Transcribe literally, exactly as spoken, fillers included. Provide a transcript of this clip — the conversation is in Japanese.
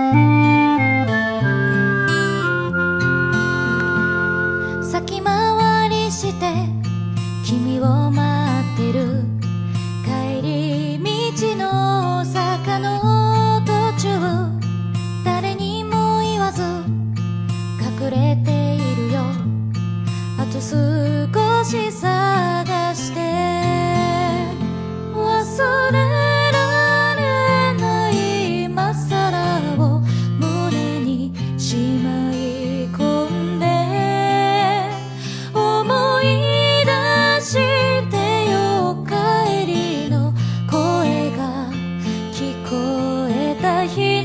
先回りして君を待ってる帰り道の坂の途中誰にも言わず隠れているよあと少し探して忘れられない今更を胸にしまい込んで思い出してよ帰りの声が聞こえた日